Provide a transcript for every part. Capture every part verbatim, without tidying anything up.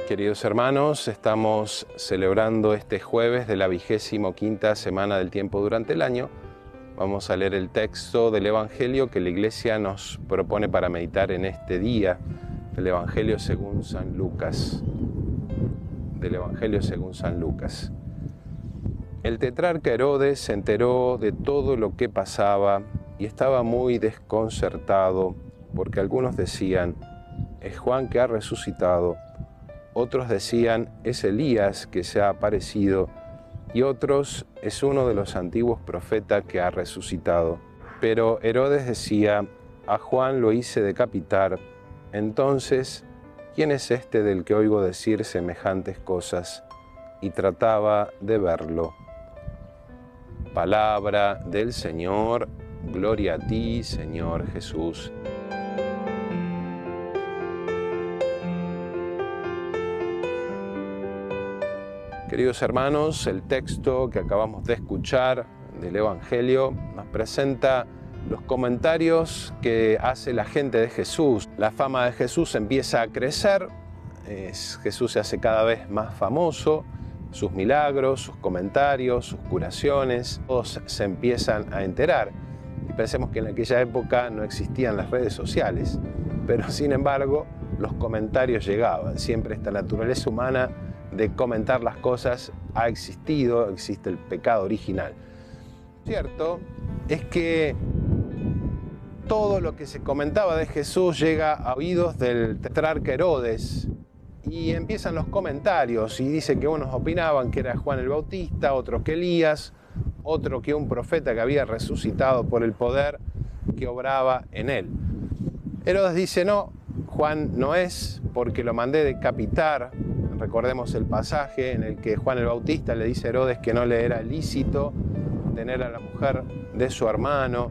Queridos hermanos, estamos celebrando este jueves de la vigésimo quinta semana del tiempo durante el año. Vamos a leer el texto del Evangelio que la Iglesia nos propone para meditar en este día, el Evangelio según San Lucas. Del Evangelio según San Lucas. El tetrarca Herodes se enteró de todo lo que pasaba y estaba muy desconcertado, porque algunos decían, es Juan que ha resucitado. Otros decían, es Elías que se ha aparecido, y otros, es uno de los antiguos profetas que ha resucitado. Pero Herodes decía, a Juan lo hice decapitar. Entonces, ¿quién es este del que oigo decir semejantes cosas? Y trataba de verlo. Palabra del Señor, gloria a ti, Señor Jesús. Queridos hermanos, el texto que acabamos de escuchar del Evangelio nos presenta los comentarios que hace la gente de Jesús. La fama de Jesús empieza a crecer, es, Jesús se hace cada vez más famoso, sus milagros, sus comentarios, sus curaciones, todos se empiezan a enterar. Y pensemos que en aquella época no existían las redes sociales, pero sin embargo los comentarios llegaban. Siempre esta naturaleza humana de comentar las cosas ha existido, existe el pecado original. Cierto es que todo lo que se comentaba de Jesús llega a oídos del tetrarca Herodes y empiezan los comentarios y dice que unos opinaban que era Juan el Bautista, otros que Elías, otro que un profeta que había resucitado por el poder que obraba en él. Herodes dice, no, Juan no es, porque lo mandé decapitar. Recordemos el pasaje en el que Juan el Bautista le dice a Herodes que no le era lícito tener a la mujer de su hermano,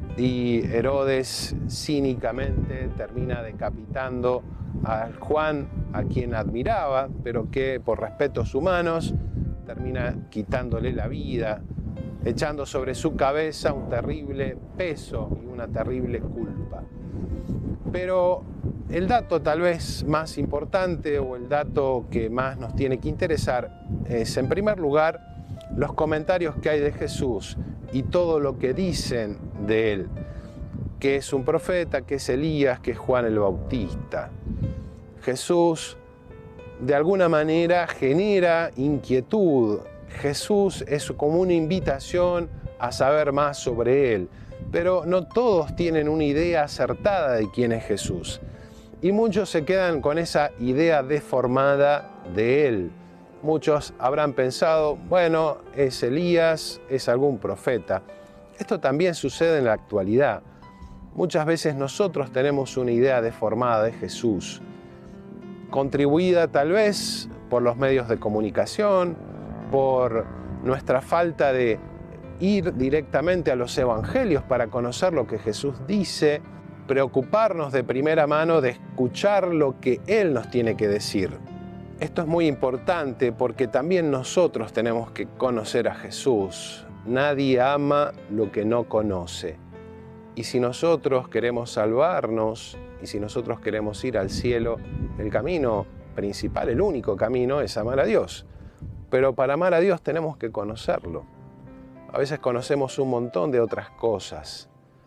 y Herodes cínicamente termina decapitando a Juan, a quien admiraba, pero que por respetos humanos termina quitándole la vida, echando sobre su cabeza un terrible peso y una terrible culpa. Pero el dato tal vez más importante o el dato que más nos tiene que interesar es, en primer lugar, los comentarios que hay de Jesús y todo lo que dicen de él, que es un profeta, que es Elías, que es Juan el Bautista. Jesús de alguna manera genera inquietud. Jesús es como una invitación a saber más sobre él, pero no todos tienen una idea acertada de quién es Jesús. Y muchos se quedan con esa idea deformada de él. Muchos habrán pensado, bueno, es Elías, es algún profeta. Esto también sucede en la actualidad. Muchas veces nosotros tenemos una idea deformada de Jesús, contribuida tal vez por los medios de comunicación, por nuestra falta de ir directamente a los evangelios para conocer lo que Jesús dice, preocuparnos de primera mano de escuchar lo que Él nos tiene que decir. Esto es muy importante porque también nosotros tenemos que conocer a Jesús. Nadie ama lo que no conoce. Y si nosotros queremos salvarnos, y si nosotros queremos ir al cielo, el camino principal, el único camino, es amar a Dios. Pero para amar a Dios tenemos que conocerlo. A veces conocemos un montón de otras cosas.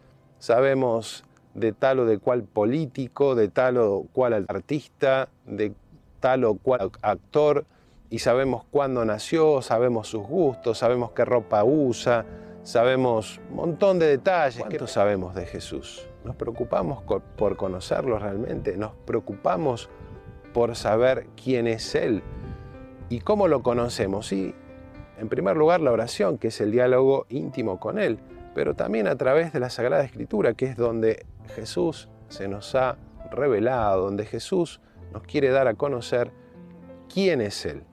Sabemos de tal o de cual político, de tal o cual artista, de tal o cual actor, y sabemos cuándo nació, sabemos sus gustos, sabemos qué ropa usa, sabemos un montón de detalles. ¿Cuánto sabemos de Jesús? ¿Nos preocupamos por conocerlo realmente? ¿Nos preocupamos por saber quién es Él? ¿Y cómo lo conocemos? Sí, en primer lugar la oración, que es el diálogo íntimo con Él, pero también a través de la Sagrada Escritura, que es donde Jesús se nos ha revelado, donde Jesús nos quiere dar a conocer quién es Él.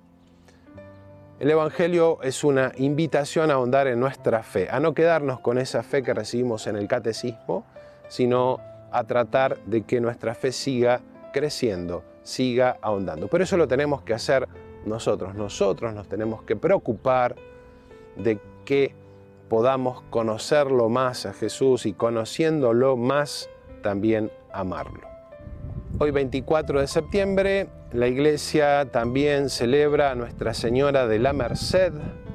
El Evangelio es una invitación a ahondar en nuestra fe, a no quedarnos con esa fe que recibimos en el catecismo, sino a tratar de que nuestra fe siga creciendo, siga ahondando. Pero eso lo tenemos que hacer nosotros. Nosotros nos tenemos que preocupar de que podamos conocerlo más a Jesús y conociéndolo más también amarlo. Hoy veinticuatro de septiembre, la Iglesia también celebra a Nuestra Señora de la Merced,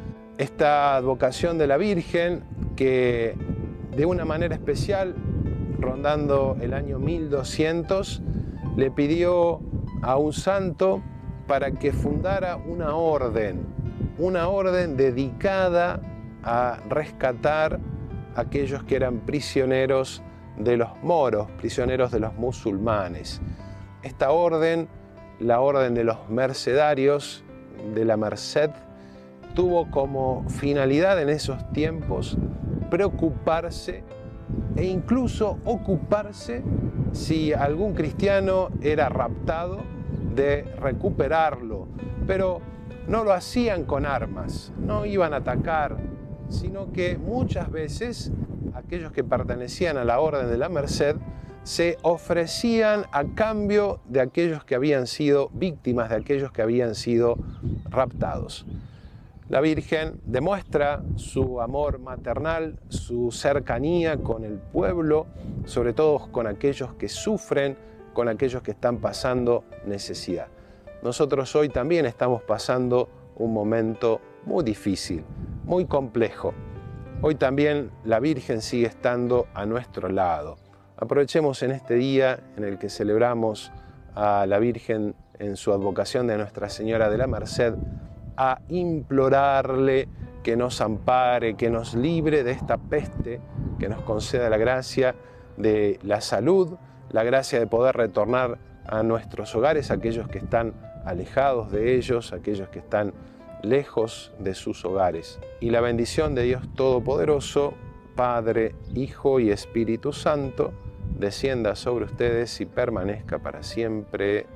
esta advocación de la Virgen que de una manera especial, rondando el año mil doscientos, le pidió a un santo para que fundara una orden, una orden dedicada a rescatar a aquellos que eran prisioneros de los moros, prisioneros de los musulmanes. Esta orden, la orden de los mercedarios de la Merced, tuvo como finalidad en esos tiempos preocuparse e incluso ocuparse, si algún cristiano era raptado, de recuperarlo. Pero no lo hacían con armas, no iban a atacar, sino que muchas veces aquellos que pertenecían a la Orden de la Merced se ofrecían a cambio de aquellos que habían sido víctimas, de aquellos que habían sido raptados. La Virgen demuestra su amor maternal, su cercanía con el pueblo, sobre todo con aquellos que sufren, con aquellos que están pasando necesidad. Nosotros hoy también estamos pasando un momento muy difícil, muy complejo. Hoy también la Virgen sigue estando a nuestro lado. Aprovechemos en este día en el que celebramos a la Virgen en su advocación de Nuestra Señora de la Merced, a implorarle que nos ampare, que nos libre de esta peste, que nos conceda la gracia de la salud, la gracia de poder retornar a nuestros hogares, aquellos que están alejados de ellos, aquellos que están lejos de sus hogares. Y la bendición de Dios Todopoderoso, Padre, Hijo y Espíritu Santo, descienda sobre ustedes y permanezca para siempre.